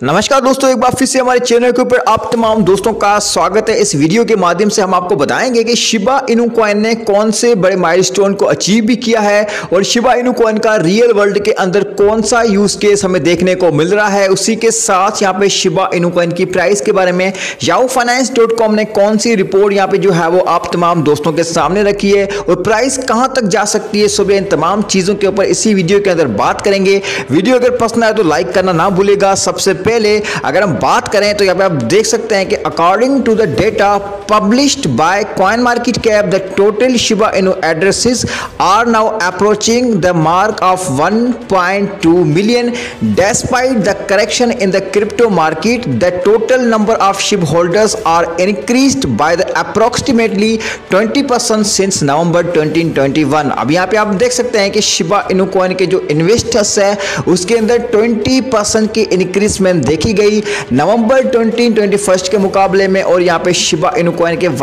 नमस्कार दोस्तों, एक बार फिर से हमारे चैनल के ऊपर आप तमाम दोस्तों का स्वागत है। इस वीडियो के माध्यम से हम आपको बताएंगे कि शिबा इनू कॉइन ने कौन से बड़े माइलस्टोन को अचीव भी किया है और शिबा इनू कॉइन का रियल वर्ल्ड के अंदर कौन सा यूज केस हमें देखने को मिल रहा है। उसी के साथ यहाँ पे शिबा इनू कॉइन की प्राइस के बारे में yahoofinance.com ने कौन सी रिपोर्ट यहाँ पे जो है वो आप तमाम दोस्तों के सामने रखी है और प्राइस कहाँ तक जा सकती है। सुबह इन तमाम चीजों के ऊपर इसी वीडियो के अंदर बात करेंगे। वीडियो अगर पसंद आए तो लाइक करना ना भूलेगा। सबसे पहले अगर हम बात करें तो यहाँ पे आप देख सकते हैं कि according to the data published by Coin Market Cap the total Shiba Inu addresses are now approaching the mark of 1.2 million despite the correction in the crypto market. The total number of SHIB holders are increased by the approximately 20% since November 2021। अब यहाँ पे आप देख सकते हैं कि Shiba Inu coin के जो इन्वेस्टर्स है उसके अंदर 20% की इंक्रीजमेंट देखी गई नवंबर 2021 के मुकाबले में। और यहाँ पे शिबा इनू कॉइन के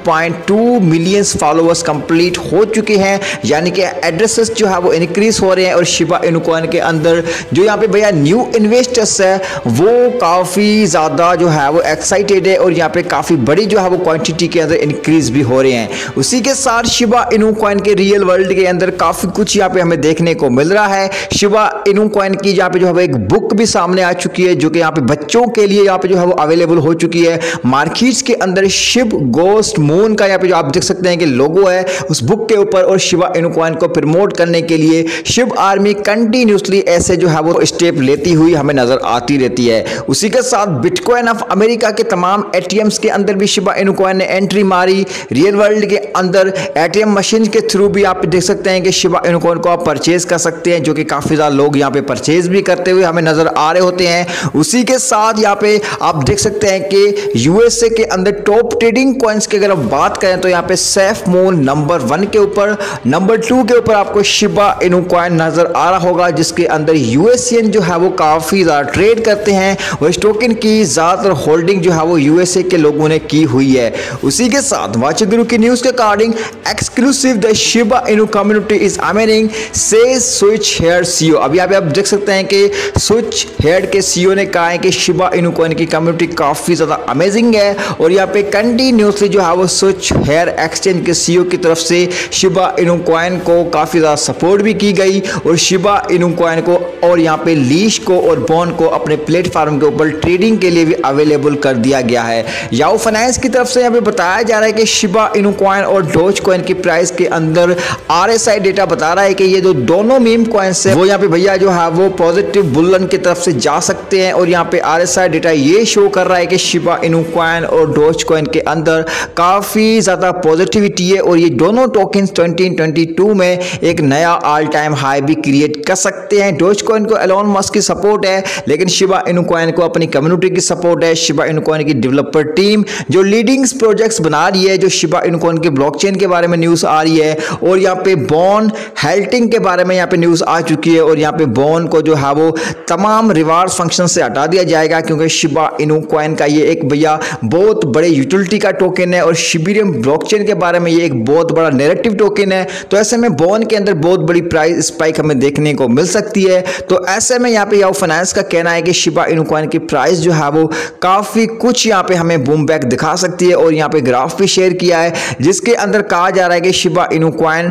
1.2 मिलियन फॉलोअर्स कंप्लीट हो चुके हैं, यानी कि एड्रेसेस जो है वो इंक्रीज हो रहे हैं। और शिबा इनू कॉइन के अंदर जो यहाँ पे भैया न्यू इन्वेस्टर्स है वो काफी ज्यादा जो है वो एक्साइटेड है और यहाँ पे काफी बड़ी जो है वो क्वांटिटी के अंदर इंक्रीज भी हो रहे हैं। उसी के साथ शिबा इनू कॉइन के रियल वर्ल्ड के अंदर काफी कुछ यहाँ पे हमें देखने को मिल रहा है। शिबा इनू कॉइन की यहाँ पे जो है एक बुक भी सामने आ चुकी है जो कि यहाँ पे बच्चों के लिए यहाँ पे जो है वो अवेलेबल हो चुकी है मार्केट्स के अंदर। शिब गोस्ट मून का यहाँ पे जो आप देख सकते हैं कि लोगो है उस बुक के ऊपर। और शिबा इनू कॉइन को प्रमोट करने के लिए शिब आर्मी कंटिन्यूसली ऐसे जो है वो स्टेप लेती हुई हमें नजर आती रहती है। उसी के साथ बिटकॉइन ऑफ अमेरिका के तमाम एटीएम्स के अंदर भी शिबा इनू कॉइन ने एंट्री मारी। रियल वर्ल्ड के अंदर एटीएम मशीन के थ्रू भी आप देख सकते हैं कि शिबा इनू कॉइन को आप परचेज कर सकते हैं, जो कि काफी ज्यादा लोग यहाँ पे परचेज भी करते हुए हमें नजर आ रहे होते हैं। उसी के साथ यहाँ पे आप देख सकते हैं कि यूएसए के अंदर टॉप ट्रेडिंग कॉइन्स की अगर हम बात करें तो यहाँ पे सेफ मून नंबर 1 के ऊपर, नंबर 2 के ऊपर आपको शिबा इनू कॉइन नजर आ रहा होगा, जिसके अंदर यूएसएन जो है वो काफी ज्यादा ट्रेड करते हैं और इस टोकन की ज्यादातर होल्डिंग जो है वो यूएसए के लोगों ने की हुई है। उसी के साथ वाच गुरु की न्यूज के according exclusive the Shiba Inu community is amazing says Switchere CEO. अब यहाँ पे आप देख सकते हैं कि स्विच हेयर के सीईओ ने कहा है कि शिबा इनू कॉइन की कम्युनिटी काफी ज्यादा अमेजिंग है और यहाँ पे कंटिन्यूसली जो है वो स्विच हेयर एक्सचेंज के सीईओ की तरफ से शिबा इनू कॉइन को काफी ज्यादा सपोर्ट भी की गई और शिबा इनू कॉइन को और यहाँ पे लीश को और बॉन्ड को अपने प्लेटफॉर्म के ऊपर ट्रेडिंग के लिए भी अवेलेबल कर दिया गया है। याहू फाइनेंस की तरफ से यहाँ पे बताया जा रहा है कि शिबा इनू कॉइन और डोज कॉइन की प्राइस के अंदर आरएसआई डेटा बता रहा है कि ये जो दोनों मीम कॉइन्स है वो यहाँ पे भैया जो है वो पॉजिटिव बुलन की तरफ से जा सकते हैं। और यहाँ पे आरएसआई डेटा ये शो कर रहा है कि शिबा इनू कॉइन और डोज कॉइन के अंदर काफी ज्यादा पॉजिटिविटी है और ये दोनों टोकन्स 2022 में एक नया ऑल टाइम हाई भी क्रिएट कर सकते हैं। डोज कॉइन को एलोन मस्क की सपोर्ट है, लेकिन शिबा इनू कॉइन को अपनी कम्युनिटी की सपोर्ट है। शिबा इनू कॉइन की डेवलपर टीम जो लीडिंग प्रोजेक्ट्स बना रही है, जो शिबा इनू कॉइन के ब्लॉकचेन के बारे में न्यूज आ रही है और यहाँ पे बॉन हेल्टिंग के बारे में यहाँ पे न्यूज आ चुकी है। और यहाँ पे बॉन को जो है वो तमाम रिवार्ड फंक्शन से हटा दिया जाएगा क्योंकि शिबा इनू कॉइन का ये एक भैया बहुत बड़े यूटिलिटी का टोकन है और शिबीरियम ब्लॉकचेन के बारे में ये एक बहुत बड़ा नैरेटिव टोकन है। तो ऐसे में बॉन के अंदर बहुत बड़ी प्राइस स्पाइक हमें देखने को मिल सकती है। तो ऐसे में यहाँ पे याहू फाइनेंस का कहना है कि शिबा इनू कॉइन की प्राइस जो है वो काफी कुछ यहाँ पे हमें बूम बैक दिखा सकती है। और यहाँ पे ग्राफ भी शेयर किया है जिसके अंदर कहा जा रहा है कि शिबा इनू कॉइन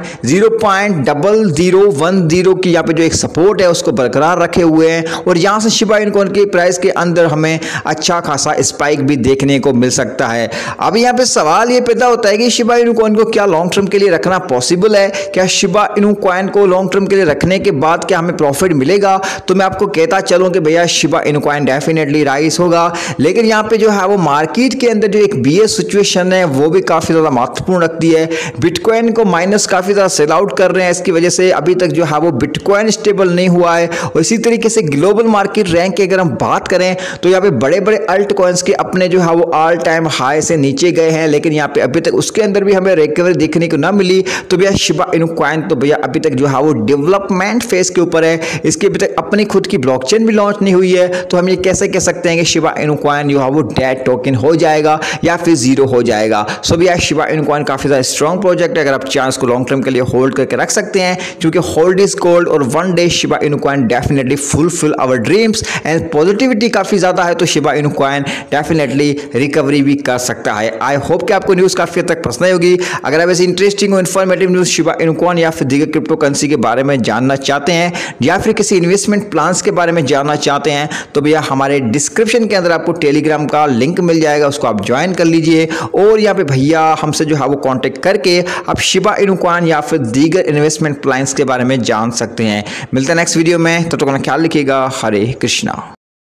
0.0010 की यहाँ पे जो एक सपोर्ट है उसको बरकरार रखे हुए हैं और यहाँ से शिबा इनू कॉइन की प्राइस के अंदर हमें अच्छा खासा स्पाइक भी देखने को मिल सकता है। अब यहाँ पे सवाल ये पैदा होता है कि शिबा इनू कॉइन को क्या लॉन्ग टर्म के लिए रखना पॉसिबल है? क्या शिबा इनू कॉइन को लॉन्ग टर्म के लिए रखने के बाद क्या हमें प्रॉफिट मिलेगा? तो मैं आपको कहता चलूं कि भैया Shiba Inu coin definitely rise होगा, लेकिन यहाँ पे जो है वो मार्केट के अंदर जो एक बीएस सिचुएशन है वो भी काफी ज्यादा महत्वपूर्ण रखती है। बिटकॉइन को माइनस काफी ज्यादा सेल आउट कर रहे हैं, इसकी वजह से अभी तक जो है वो बिटकॉइन स्टेबल नहीं हुआ है। और इसी तरीके से ग्लोबल मार्केट रैंक की अगर हम बात करें तो यहाँ पे बड़े बड़े अल्ट कॉइन्स के अपने जो है वो ऑल टाइम हाई से नीचे गए हैं, लेकिन यहाँ पे अभी तक उसके अंदर भी हमें रिकवरी देखने को ना मिली। तो भैया शिबा इनू कॉइन तो भैया अभी तक जो है वो डेवलपमेंट फेज के ऊपर है, इसके अभी तक अपनी खुद की ब्लॉकचेन भी लॉन्च नहीं हुई है। तो हम ये कैसे कह सकते हैं कि शिबा इनू कॉइन जो है वो डेड टोकन हो जाएगा या फिर जीरो हो जाएगा? सो भैया शिबा इनू कॉइन काफी ज्यादा स्ट्रॉन्ग प्रोजेक्ट है, अगर आप चांस को लॉन्ग टर्म के लिए होल्ड करके रख सकते हैं, क्योंकि होल्ड इज गोल्ड और one day Shiba Inu coin definitely fulfil our dreams and positivity काफ़ी ज़्यादा है तो Shiba Inu coin definitely recovery भी कर सकता है। आई होप कि आपको न्यूज़ काफ़ी हद तक पसंद आई होगी। अगर आप ऐसी इंटरेस्टिंग और informative news Shiba Inu coin या फिर दीगर क्रिप्टो करेंसी के बारे में जानना चाहते हैं या फिर किसी इन्वेस्टमेंट प्लान्स के बारे में जानना चाहते हैं तो भैया हमारे डिस्क्रिप्शन के अंदर आपको टेलीग्राम का लिंक मिल जाएगा, उसको आप ज्वाइन कर लीजिए और यहाँ पे भैया हमसे जो है वो कांटेक्ट करके आप शिबा इनू कॉइन या फिर दीगर इन्वेस्टमेंट प्लान्स के बारे में जान सकते हैं। मिलते हैं नेक्स्ट वीडियो में, तब तक अपना ख्याल रखिएगा। हरे कृष्णा।